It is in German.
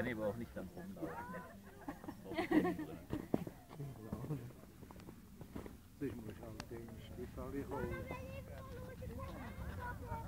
kann ich aber auch nicht dann rumlaufen. Das muss halt den Spital holen.